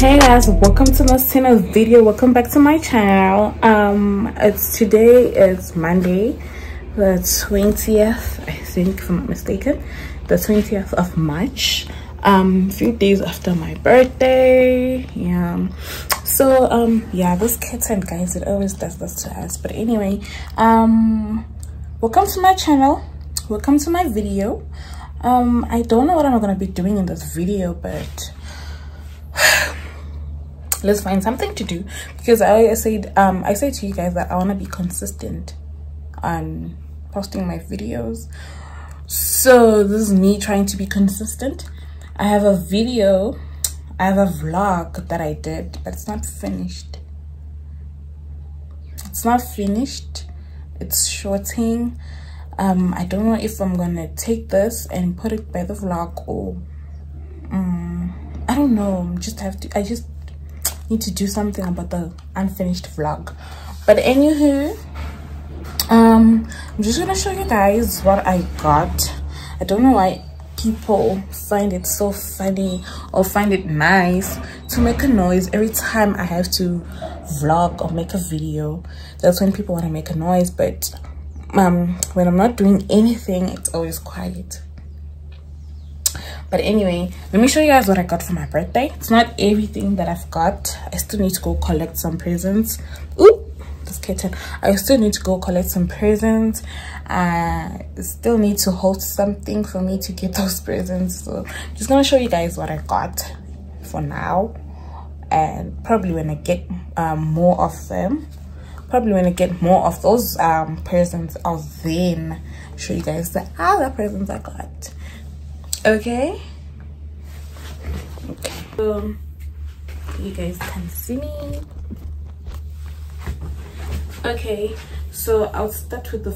Hey guys, welcome to Tina's video. Welcome back to my channel. Today is Monday the 20th, I think, if I'm not mistaken, the 20th of March, few days after my birthday. Yeah, this kitten, guys, it always does this to us. But anyway, welcome to my channel, welcome to my video. I don't know what I'm gonna be doing in this video, but let's find something to do, because I said to you guys that I want to be consistent on posting my videos. So this is me trying to be consistent. I have a video, I have a vlog that I did, but it's not finished. It's shorting. I don't know if I'm gonna take this and put it by the vlog, or I don't know. I just need to do something about the unfinished vlog. But anywho, I'm just gonna show you guys what I got. I don't know why people find it so funny or find it nice to make a noise every time I have to vlog or make a video. That's when people want to make a noise, but when I'm not doing anything, it's always quiet. But anyway, let me show you guys what I got for my birthday. It's not everything that I've got. I still need to go collect some presents. Ooh, this kitten. I still need to go collect some presents. I still need to host something for me to get those presents. So I'm just gonna show you guys what I got for now, and probably when I get more of them, probably when I get more of those presents, I'll then show you guys the other presents I got. Okay, so you guys can see me. Okay, so I'll start with the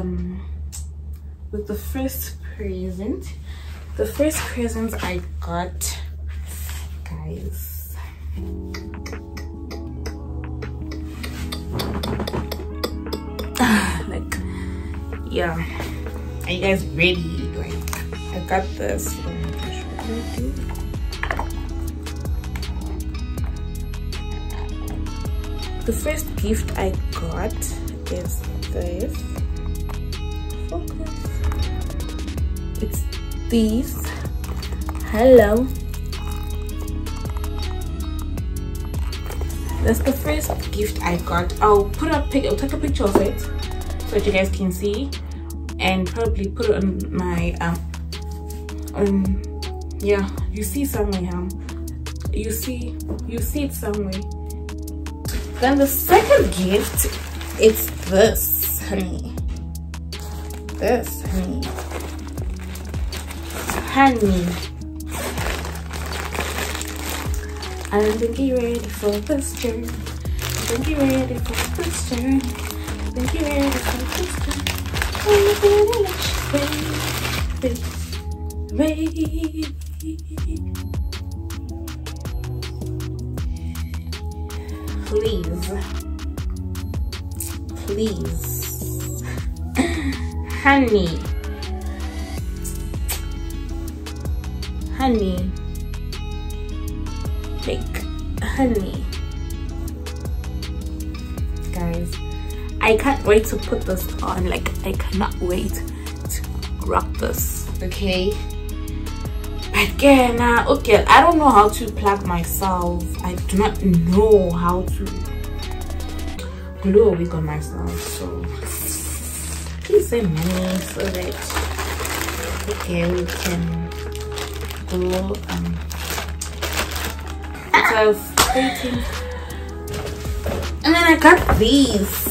first present. The first present I got, guys, like, yeah, are you guys ready? Like, I got this. The first gift I got is this. Focus. It's this. Hello. That's the first gift I got. I'll take a picture of it so that you guys can see, and probably put it on my yeah, you see somewhere, you see it somewhere. Then the second gift, it's this, honey. This, honey. I don't think you're ready for this journey. I think you're ready for this journey. I think you're ready for this journey. I'm not gonna let you stay. Please, honey, like, honey, guys, I can't wait to put this on. Like, I cannot wait to rock this. Okay, again, okay, I don't know how to plug myself. I do not know how to glue a wig on myself, so please send money so that, okay, we can go so creating. And then I got these.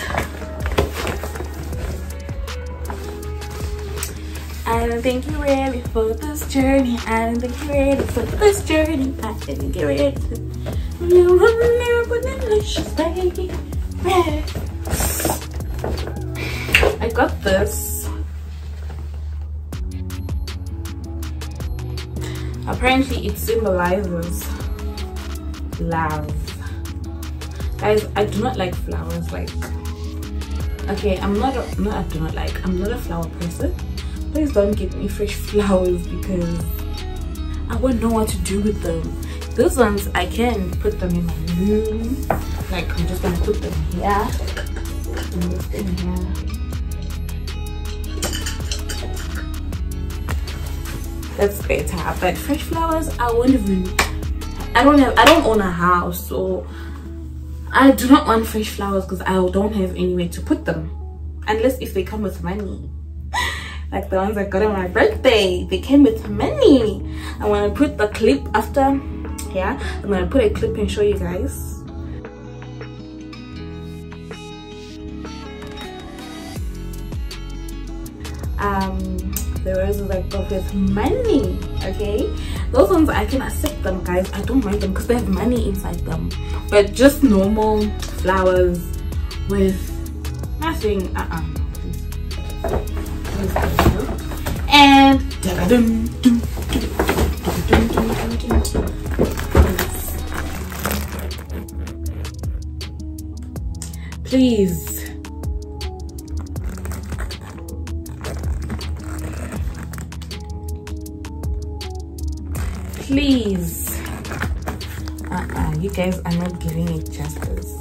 I don't think you're ready for this journey. I don't think you're ready for this journey. I don't think you're ready for I got this. Apparently it symbolizes love. Guys, I do not like flowers. Like, okay, I'm not a flower person. Please don't give me fresh flowers, because I won't know what to do with them. Those ones I can put them in my room. Like I'm just gonna put them here. And this in here. That's better. But fresh flowers, I won't even. I don't own a house, so I do not want fresh flowers because I don't have anywhere to put them, unless if they come with money. Like the ones I got on my birthday, they came with money. I'm gonna put the clip after. Yeah, I'm gonna put a clip and show you guys. The roses I got with money. Okay, those ones I can accept them, guys. I don't mind them because they have money inside them. But just normal flowers with nothing. And please. Please. You guys are not giving it justice.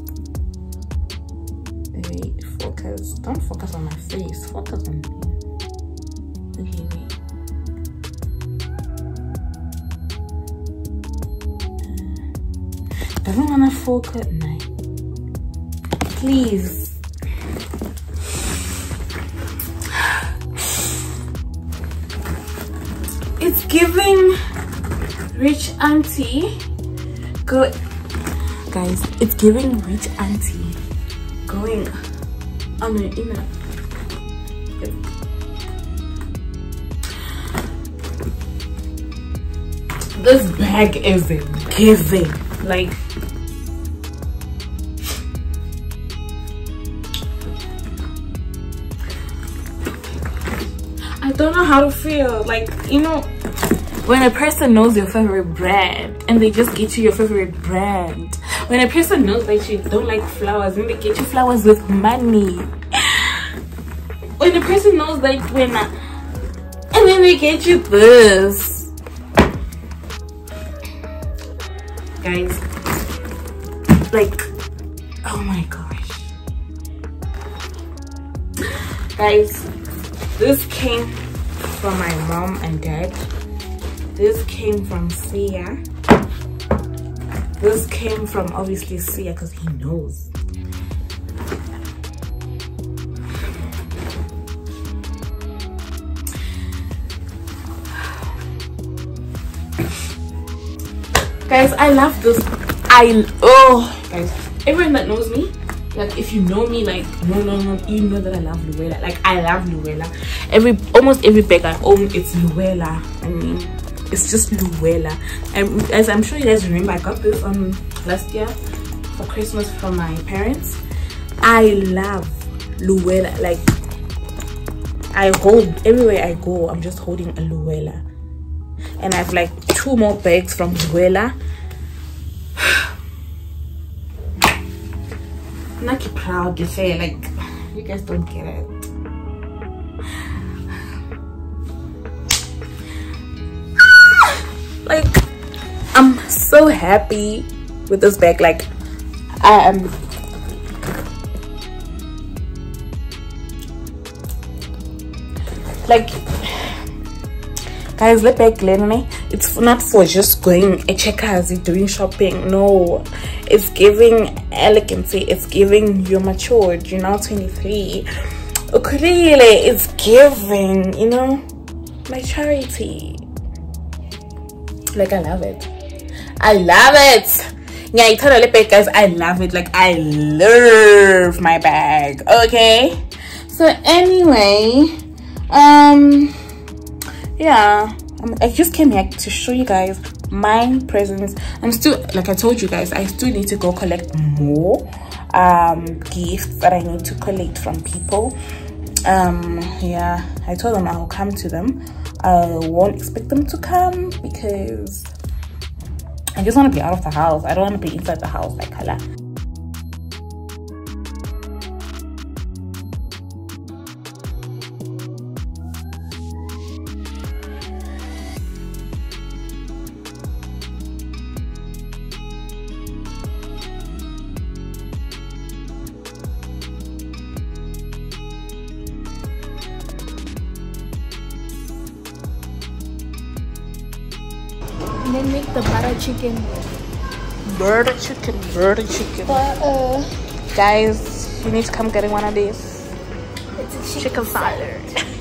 Wait, focus. Don't focus on my face. Focus on me. Okay, wait. I don't wanna focus. No. Please. It's giving rich auntie. Good guys, it's giving rich auntie going on an inner. This bag is giving like I don't know how to feel. Like, you know, when a person knows your favorite brand and they just get you your favorite brand. When a person knows that you don't like flowers and they get you flowers with money. When a person knows that and then they get you this. Guys, like, oh my gosh. Guys, this came from my mom and dad. This came from Sia. This came from obviously Sia because he knows. Guys, I love this. Guys, everyone that knows me, like if you know me, like no, you know that I love Luella. Like I love Luella. Almost every bag I own, it's Luella. I mean, it's just Luella. And as I'm sure you guys remember, I got this last year for Christmas from my parents. I love Luella. Like I hold everywhere I go, I'm just holding a Luella. And I have like 2 more bags from Luella. I'm not proud to say, like, you guys don't get it. Like, I'm so happy with this bag. Like, I am. Like, guys, let bag Lenny. It's not for just going a Checkers, doing shopping. No, it's giving elegancy. It's giving you're matured. You're now 23. Ukulele, it's giving, you know, maturity. Like I love it. I love it. Yeah, you tell the bag, guys. I love it. Like I love my bag. Okay. So anyway, yeah. I just came here to show you guys my presents. I'm still, like I told you guys, I still need to go collect more gifts that I need to collect from people. Yeah, I told them I'll come to them. I won't expect them to come because I just want to be out of the house. I don't want to be inside the house like Hala. And then make the butter chicken. Butter chicken. Guys, you need to come getting one of these. It's a Chicken salad.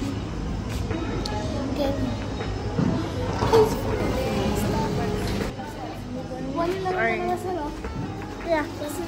Sorry. Yeah.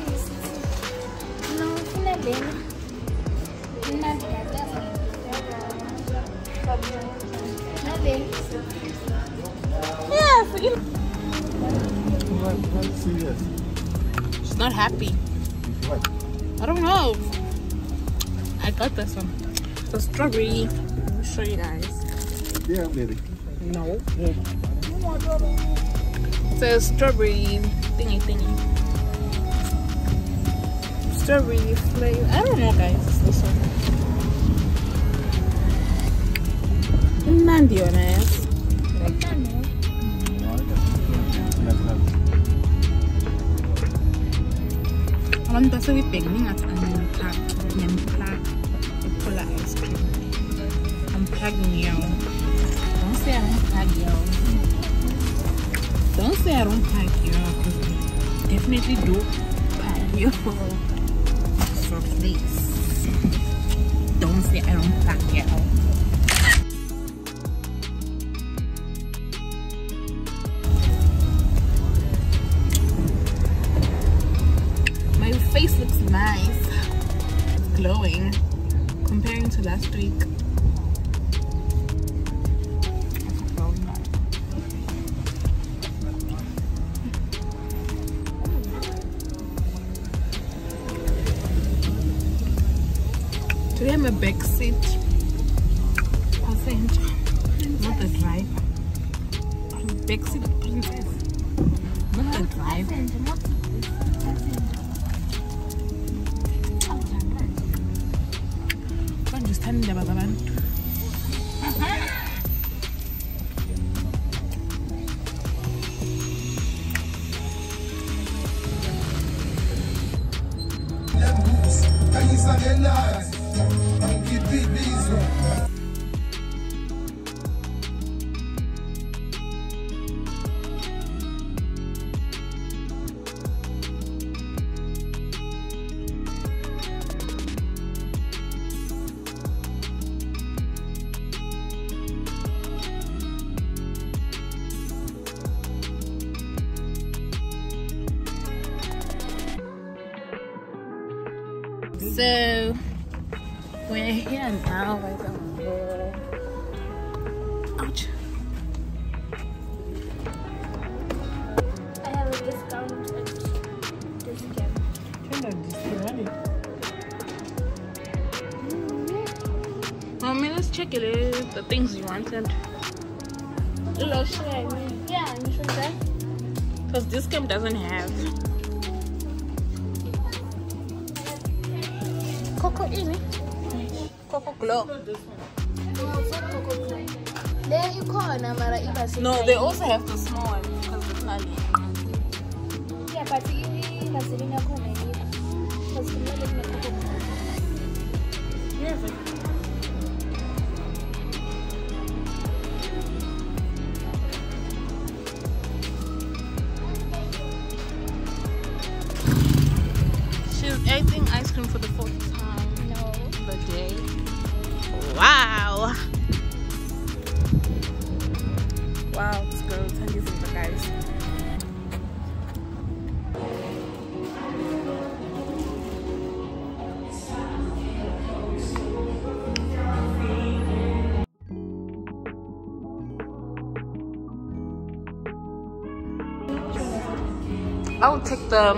She's not happy. What? I don't know. I got this one. The strawberry. Let me show you guys. Yeah, baby. No. It's a strawberry thingy. Strawberry flavor. I don't know, guys. It's this one. Nandi honest. Abantu basebibhekene ngathi ngiyamplug ephola ice cream. I'm plugging you. Don't say I don't plug you. Don't say I don't plug you, because I definitely do plug you. So please, don't say I don't plug you. My face looks nice. It's glowing comparing to last week. Today I'm a back seat passenger, not the driver. I'm a back seat princess, not the driver. I'm just standing there, Baba. So we're here now. Ouch. I have a discount at this camp. Mommy, let's check it. The things you wanted. Yeah, you should say. Because this camp doesn't have. Coco ini. Coco Glow. No, it's not Coco Glow. There you call Mara. No, they also have the small one because it's not. Yeah, but ini Vaseline ako na ini. Vaseline na Coco Glow. Yes. She's eating ice cream for the fourth time. No. The day. Wow. Wow, this girl, tell you something, guys. I will take the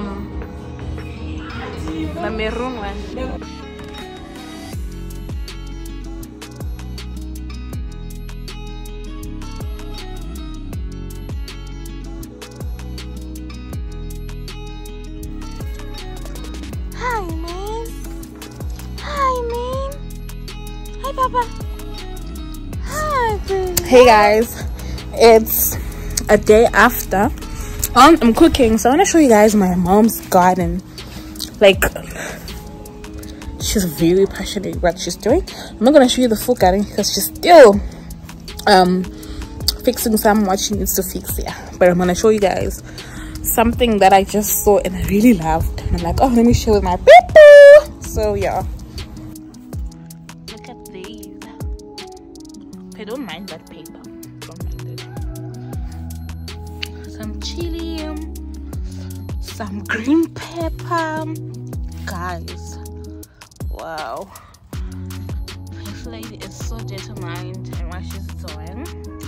maroon one. Hi, man. Hi, man. Hi, Papa. Hi, baby. Hey, guys. It's a day after. I'm cooking, so I want to show you guys my mom's garden. Like, she's very passionate what she's doing. I'm not going to show you the full garden because she's still fixing some what she needs to fix. Yeah, but I'm gonna show you guys something that I just saw and I really loved, and I'm like, oh, let me share with my people. So yeah, look at these. I don't mind that paper, don't mind it. Some chili, some green pepper, guys. Wow, this lady is so determined in what she's doing.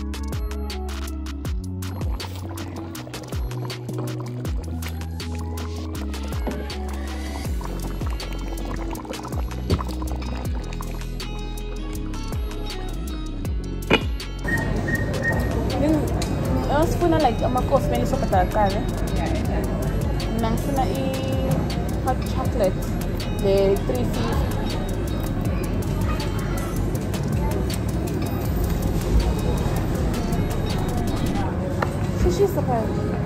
I was feeling like I'm a course many so better. I'm feeling hot chocolate, the 350. She's surprised.